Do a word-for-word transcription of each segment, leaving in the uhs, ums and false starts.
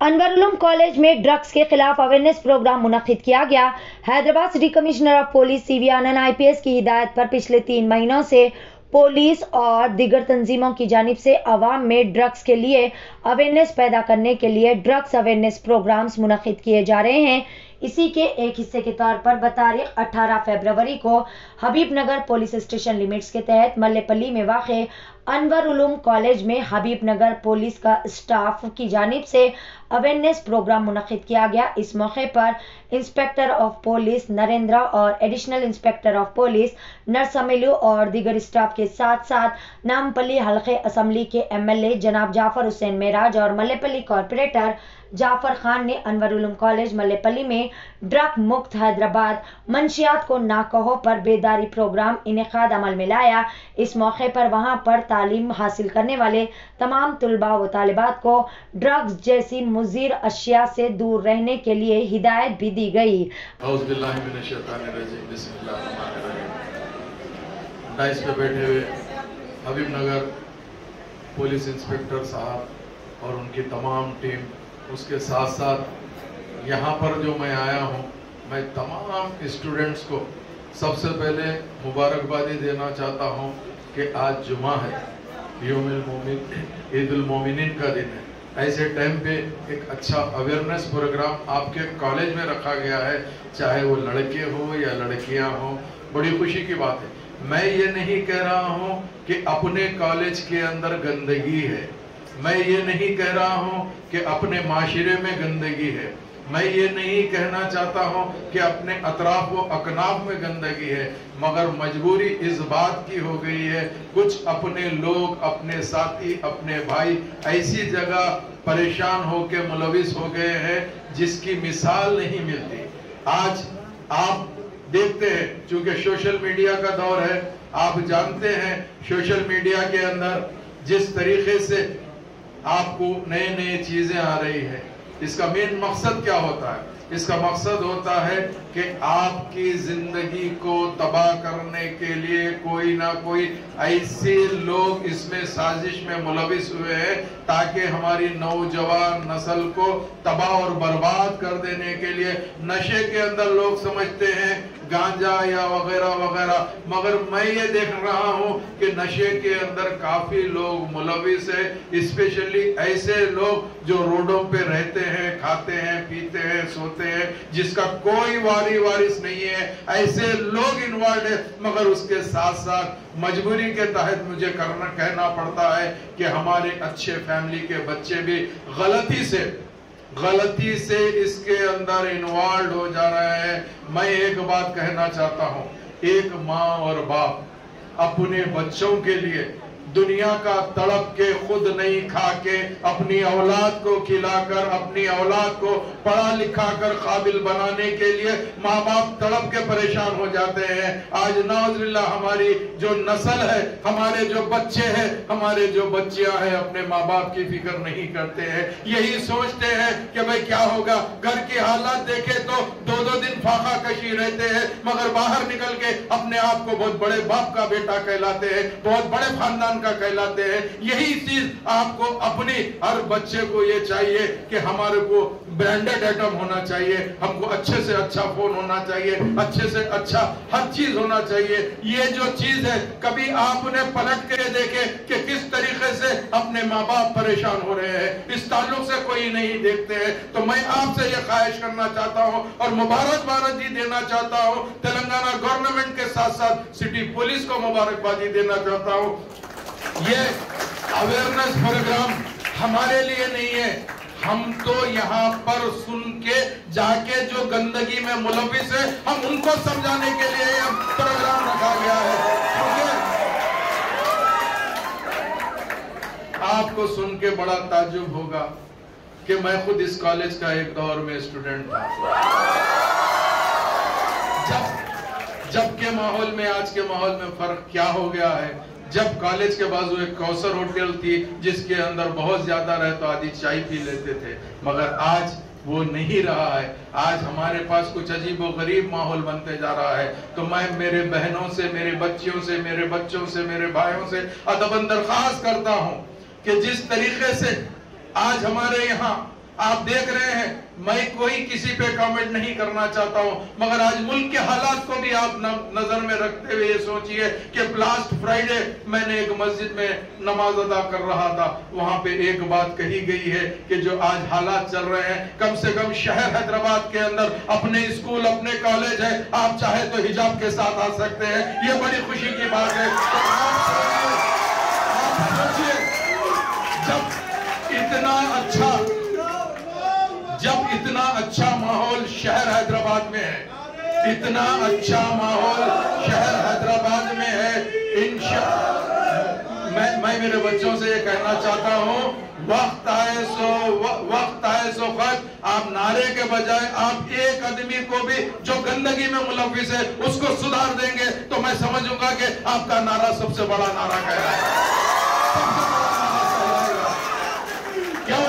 Anwarul college में drugs के खिलाफ अवेयरनेस प्रोग्राम मुनक्किद किया गया। Hyderabad city commissioner of police C V Anand I P S की हिदायत पर पिछले तीन महीनों से पुलिस और दीगर तंजीमों की जानिब से अवाम में ड्रग्स के लिए अवेयरनेस पैदा करने के लिए ड्रग्स अवेयरनेस प्रोग्राम्स मुनक्किद किए जा रहे हैं। इसी के एक हिस्से के तौर पर बतारीख अठारह फरवरी को हबीबनगर पुलिस स्टेशन लिमिट्स के तहत मल्लेपल्ली में वाक़े अनवरुल कॉलेज में हबीबनगर पुलिस का स्टाफ की जानिब से अवेयरनेस प्रोग्राम मुनक्किद किया गया। इस मौके पर इंस्पेक्टर ऑफ पुलिस नरेंद्र और additional inspector of police Narsamelu और दीगर स्टाफ के साथ साथ नामपल्ली हल्के असम्बली के एम एल ए जनाब जाफर हुसैन मेराज और मल्लेपल्ली कॉरपोरेटर जाफर खान ने अनवरुल कॉलेज मल्लेपल्ली में ड्रग मुक्त हैदराबाद मंशियात को ना कहो पर बेदारी प्रोग्राम इनेकाद अमल में लाया। इस मौके पर वहां पर तालीम हासिल करने वाले तमाम तुलबा व तालिबात को ड्रग्स जैसी मुज़िर अशिया से दूर रहने के लिए हिदायत भी दी गई। डाइस पे बैठे हुए हबीबनगर पुलिस इंस्पेक्टर साहब और उनकी तमाम टीम, उसके साथ साथ यहाँ पर जो मैं आया हूँ, मैं तमाम स्टूडेंट्स को सबसे पहले मुबारकबादी देना चाहता हूँ कि आज जुमा है, यौमुल मोमिन ईदुल मोमिनीन का दिन है। ऐसे टाइम पे एक अच्छा अवेयरनेस प्रोग्राम आपके कॉलेज में रखा गया है, चाहे वो लड़के हो या लड़कियां हो, बड़ी खुशी की बात है। मैं ये नहीं कह रहा हूँ कि अपने कॉलेज के अंदर गंदगी है, मैं ये नहीं कह रहा हूँ कि अपने माशरे में गंदगी है, मैं ये नहीं कहना चाहता हूँ कि अपने अतराफ व अकनाफ में गंदगी है, मगर मजबूरी इस बात की हो गई है, कुछ अपने लोग, अपने साथी, अपने भाई ऐसी जगह परेशान होकर मुलविस हो गए हैं जिसकी मिसाल नहीं मिलती। आज आप देखते हैं, चूंकि सोशल मीडिया का दौर है, आप जानते हैं सोशल मीडिया के अंदर जिस तरीके से आपको नए नए चीजें आ रही है, इसका मेन मकसद क्या होता है? इसका मकसद होता है कि आपकी जिंदगी को तबाह करने के लिए कोई ना कोई ऐसे लोग इसमें साजिश में मुलविस हुए हैं ताकि हमारी नौजवान नस्ल को तबाह और बर्बाद कर देने के लिए। नशे के अंदर लोग समझते हैं गांजा या वगैरह वगैरह, मगर मैं ये देख रहा हूँ कि नशे के अंदर काफी लोग मुलविस है, स्पेशली ऐसे लोग जो रोडों पे रहते हैं, खाते हैं, पीते हैं, सोते हैं, जिसका कोई वारी वारिस नहीं है, ऐसे लोग इन्वॉल्व है। मगर उसके साथ साथ मजबूरी के तहत मुझे करना कहना पड़ता है कि हमारे अच्छे फैमिली के बच्चे भी गलती से गलती से इसके अंदर इन्वॉल्व हो जा रहे हैं। मैं एक बात कहना चाहता हूँ, एक माँ और बाप अपने बच्चों के लिए दुनिया का तड़प के खुद नहीं खा के अपनी औलाद को खिलाकर, अपनी औलाद को पढ़ा लिखा कर काबिल बनाने के लिए माँ बाप तड़प के परेशान हो जाते हैं। आज नाउज़ुबिल्लाह हमारी जो नस्ल है, हमारे जो बच्चे हैं, हमारे जो बच्चियां हैं, अपने माँ बाप की फिक्र नहीं करते हैं। यही सोचते हैं कि भाई क्या होगा, घर की हालात देखे तो दो दो दिन फाका कशी रहते हैं, मगर बाहर निकल के अपने आप को बहुत बड़े बाप का बेटा कहलाते हैं, बहुत बड़े खानदान का कहलाते हैं। यही चीज आपको अपनी हर बच्चे को ये चाहिए कि हमारे को ब्रांडेड आइटम होना चाहिए, हमको अच्छे से अच्छा फोन होना चाहिए, अच्छे से अच्छा हर चीज होना चाहिए। ये जो चीज है, कभी आपने पलट के देखे कि किस तरीके से अपने माँ बाप परेशान हो रहे हैं, इस ताल्लुक से कोई नहीं देखते हैं। तो मैं आपसे ये ख्वाहिश करना चाहता हूँ और मुबारकबादी देना चाहता हूँ, तेलंगाना गवर्नमेंट के साथ साथ सिटी पुलिस को मुबारकबादी देना चाहता हूँ। ये अवेयरनेस प्रोग्राम हमारे लिए नहीं है, हम तो यहाँ पर सुन के जाके जो गंदगी में मुलविस है, हम उनको समझाने के लिए यह प्रोग्राम रखा गया है। आपको सुन के बड़ा ताज्जुब होगा कि मैं खुद इस कॉलेज का एक दौर में स्टूडेंट था। जब जब के माहौल में आज के माहौल में फर्क क्या हो गया है। जब कॉलेज के बाजू एक कौसर होटल थी जिसके अंदर बहुत ज्यादा रहे तो आदि चाय पी लेते थे, मगर आज वो नहीं रहा है। आज हमारे पास कुछ अजीब व गरीब माहौल बनते जा रहा है। तो मैं मेरे बहनों से, मेरे बच्चियों से, मेरे बच्चों से, मेरे भाइयों से अदबन दरख्वास्त करता हूँ कि जिस तरीके से आज हमारे यहाँ आप देख रहे हैं, मैं कोई किसी पे कमेंट नहीं करना चाहता हूं, मगर आज मुल्क के हालात को भी आप नजर में रखते हुए ये सोचिए कि लास्ट फ्राइडे मैंने एक मस्जिद में नमाज अदा कर रहा था, वहां पे एक बात कही गई है कि जो आज हालात चल रहे हैं, कम से कम शहर हैदराबाद के अंदर अपने स्कूल, अपने कॉलेज है, आप चाहे तो हिजाब के साथ आ सकते हैं, ये बड़ी खुशी की बात है। तो आप सोचिए, जब इतना अच्छा जब इतना अच्छा माहौल शहर हैदराबाद में है, इतना अच्छा माहौल शहर हैदराबाद में है, इंशाअल्लाह मैं मैं मेरे बच्चों से ये कहना चाहता हूँ, वक्त आए सो वक्त आए सो वक्त, आप नारे के बजाय आप एक आदमी को भी जो गंदगी में मुलविस है उसको सुधार देंगे तो मैं समझूंगा कि आपका नारा सबसे बड़ा नारा कहलाएगा। क्यों?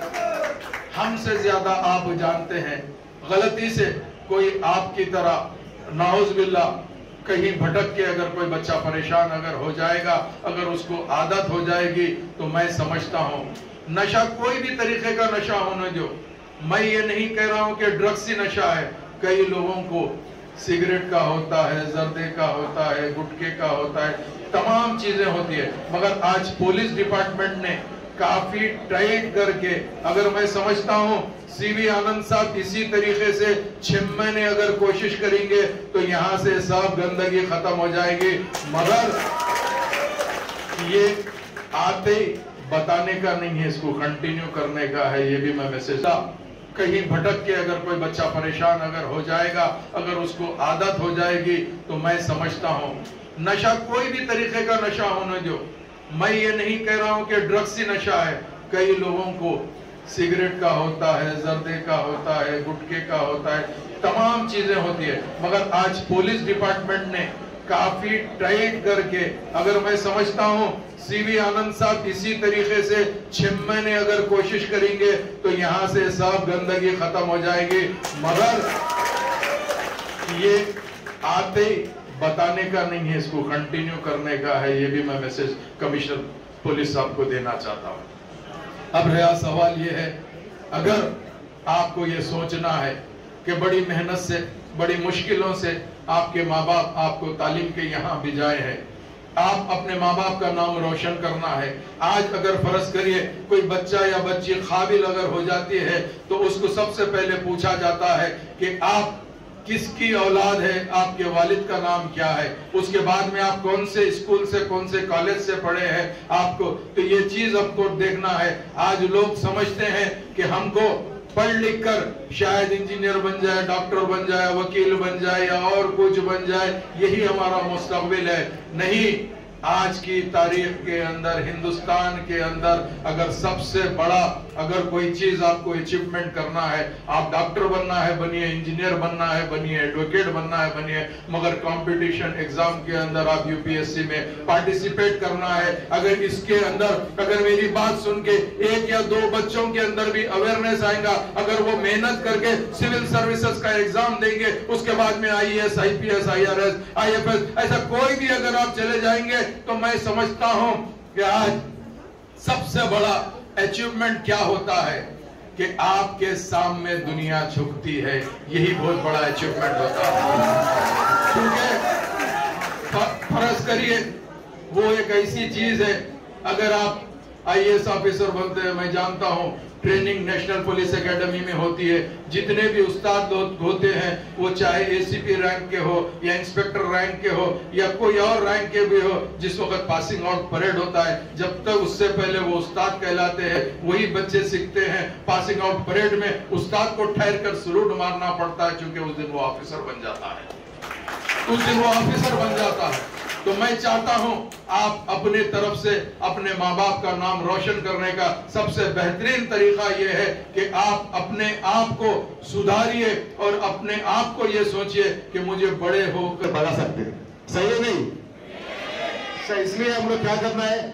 हमसे ज्यादा आप जानते हैं, गलती से कोई आपकी तरह नाउज़ बिल्लाह कहीं भटक के अगर कोई बच्चा परेशान अगर हो जाएगा, अगर उसको आदत हो जाएगी, तो मैं समझता हूं नशा कोई भी तरीके का नशा होने दो, मैं ये नहीं कह रहा हूं कि ड्रग्स ही नशा है, कई लोगों को सिगरेट का होता है, जर्दे का होता है, गुटखे का होता है, तमाम चीजें होती है, मगर आज पुलिस डिपार्टमेंट ने काफी टाइट करके, अगर मैं समझता हूं सीवी आनंद साहब इसी तरीके से छह महीने अगर कोशिश करेंगे तो यहां से सब गंदगी खत्म हो जाएगी, मगर ये आते बताने का नहीं है, इसको कंटिन्यू करने का है, ये भी मैं मैसेज कहीं भटक के अगर कोई बच्चा परेशान अगर हो जाएगा, अगर उसको आदत हो जाएगी, तो मैं समझता हूं नशा कोई भी तरीके का नशा होने दो, मैं ये नहीं कह रहा हूं कि ड्रग्स ही नशा है, कई लोगों को सिगरेट का होता है, जर्दे का होता है, गुटखे का होता है, तमाम चीजें होती है, मगर आज पुलिस डिपार्टमेंट ने काफी टाइट करके, अगर मैं समझता हूं सीवी आनंद साहब इसी तरीके से छह महीने अगर कोशिश करेंगे तो यहां से सब गंदगी खत्म हो जाएगी, मगर ये आते बताने का नहीं है, इसको कंटिन्यू करने का है, ये भी मैं मैसेज कमिश्नर पुलिस साहब को देना चाहता हूं। अब रहा सवाल ये है, अगर आपको ये सोचना है कि बड़ी मेहनत से, बड़ी मुश्किलों से आपके माँ बाप आपको तालीम के यहाँ भिजाए हैं, आप अपने माँ बाप का नाम रोशन करना है, आज अगर फर्ज करिए कोई बच्चा या बच्ची काबिल अगर हो जाती है तो उसको सबसे पहले पूछा जाता है कि आप किसकी औलाद है, आपके वालिद का नाम क्या है, उसके बाद में आप कौन से स्कूल से, कौन से कॉलेज से पढ़े हैं आपको, तो ये चीज हमको देखना है। आज लोग समझते हैं कि हमको पढ़ लिख कर शायद इंजीनियर बन जाए, डॉक्टर बन जाए, वकील बन जाए या और कुछ बन जाए, यही हमारा मुस्तकबिल है। नहीं, आज की तारीख के अंदर, हिंदुस्तान के अंदर अगर सबसे बड़ा अगर कोई चीज आपको अचीवमेंट करना है, आप डॉक्टर बनना है बनिए, इंजीनियर बनना है बनिए, एडवोकेट बनना है बनिए, मगर कंपटीशन एग्जाम के अंदर आप यूपीएससी में पार्टिसिपेट करना है, अगर इसके अंदर अगर मेरी बात सुन के एक या दो बच्चों के अंदर भी अवेयरनेस आएगा, अगर वो मेहनत करके सिविल सर्विसेज का एग्जाम देंगे, उसके बाद में आईएएस, आईपीएस, आईआरएस, आईएफएस, ऐसा कोई भी अगर आप चले जाएंगे तो मैं समझता हूं कि आज सबसे बड़ा अचीवमेंट क्या होता है कि आपके सामने दुनिया झुकती है, यही बहुत बड़ा अचीवमेंट होता है। क्योंकि फर्ज करिए वो एक ऐसी चीज है, अगर आप आईएएस ऑफिसर बनते हैं, मैं जानता हूं ट्रेनिंग नेशनल पुलिस एकेडमी में होती है, जितने भी उस्ताद होते हैं वो चाहे एसीपी रैंक के हो या इंस्पेक्टर रैंक के हो या कोई और रैंक के भी हो, जिस वक्त पासिंग आउट परेड होता है, जब तक उससे पहले वो उस्ताद कहलाते हैं, वही बच्चे सीखते हैं। पासिंग आउट परेड में उस्ताद को ठहर कर सलूट मारना पड़ता है, क्योंकि उस दिन वो ऑफिसर बन जाता है, उस दिन वो ऑफिसर बन जाता है। तो मैं चाहता हूं आप अपने तरफ से अपने माँ बाप का नाम रोशन करने का सबसे बेहतरीन तरीका यह है कि आप अपने आप को सुधारिए और अपने आप को यह सोचिए कि मुझे बड़े होकर बना सकते हैं। सही है नहीं? सही। इसलिए हम लोग क्या करना है,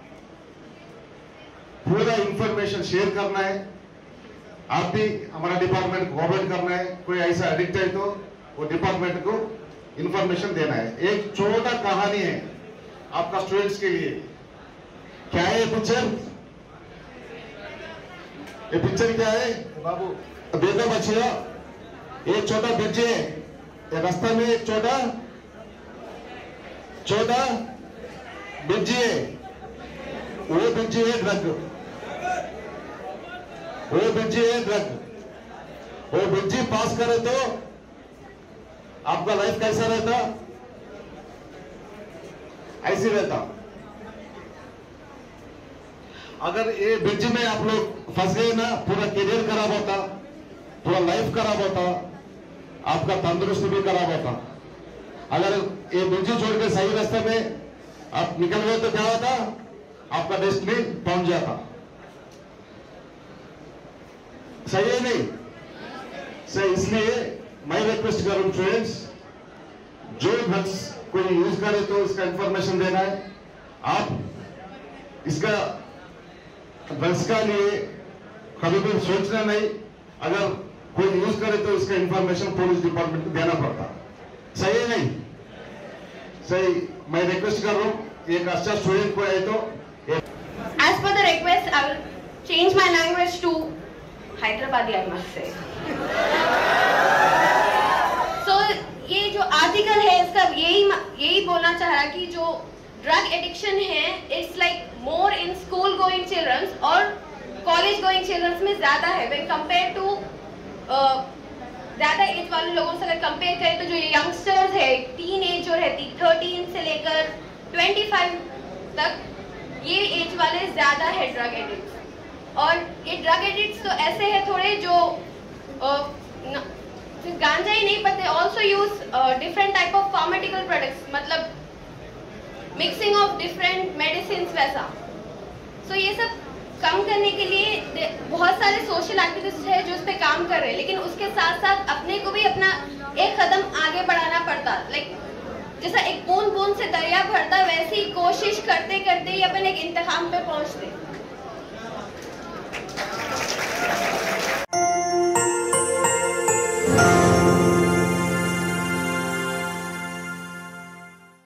पूरा इंफॉर्मेशन शेयर करना है। आप भी हमारा डिपार्टमेंट को कोऑपरेट करना है, कोई ऐसा एडिक्ट है तो वो डिपार्टमेंट को इंफॉर्मेशन देना है। एक छोटा कहानी है आपका स्टूडेंट्स के लिए। क्या है पिक्चर? ये पिक्चर क्या है बाबू? देखो बच्चियों, एक छोटा ब्रिज है, ये रास्ता में एक छोटा छोटा ब्रिज है, वो ब्रिज है ड्रग, वो ब्रिज है ड्रग। वो ब्रिज पास करे तो आपका लाइफ कैसा रहता? ऐसे रहता। अगर ये ब्रिज में आप लोग फंस गए ना, पूरा करियर खराब होता, पूरा लाइफ खराब होता, आपका तंदुरुस्ती भी खराब होता। अगर ये ब्रिज छोड़ के सही रास्ते में आप निकल गए तो क्या होता? आपका डेस्टिनी पहुंच जाता। सही है नहीं? सही। इसलिए मैं रिक्वेस्ट करूं स्टूडेंट्स, जो ड्रग्स कोई यूज करे तो इसका इंफॉर्मेशन देना है। आप इसका ड्रग्स का लिए कभी भी सोचना नहीं, अगर कोई यूज करे तो इसका इंफॉर्मेशन पुलिस डिपार्टमेंट को देना पड़ता। सही है नहीं? सही। मैं रिक्वेस्ट कर रहा हूँ, एक अच्छा स्टूडेंट को है तो As per the request, I will change my language to Hyderabadi, I must say. So ये जो आर्टिकल है इसका यही यही बोलना चाह रहा कि जो ड्रग एडिक्शन है, it's like more in school going childrens और कॉलेज गोइंग चिल्ड्रंस में ज्यादा है व्हेन कंपेयर टू ज्यादा एज वाले लोगों से अगर कंपेयर करें तो जो यंगस्टर्स है, टीन एज जो रहती थर्टीन से लेकर ट्वेंटी फाइव तक, ये एज वाले ज्यादा है ड्रग एडिक्ट्स। और ये ड्रग एडिक्ट्स तो ऐसे है थोड़े जो गांजा ही नहीं पते, also use different type of pharmaceutical products, मतलब मिक्सिंग ऑफ डिफरेंट मेडिसिन वैसा। सो so, ये सब कम करने के लिए बहुत सारे सोशल एक्टिविस्ट है जो इस पे काम कर रहे हैं, लेकिन उसके साथ साथ अपने को भी अपना एक कदम आगे बढ़ाना पड़ता। लाइक जैसा एक बूंद बूंद से दरिया भरता, वैसे ही कोशिश करते करते ही अपन एक इंतहाम पे पहुंचते।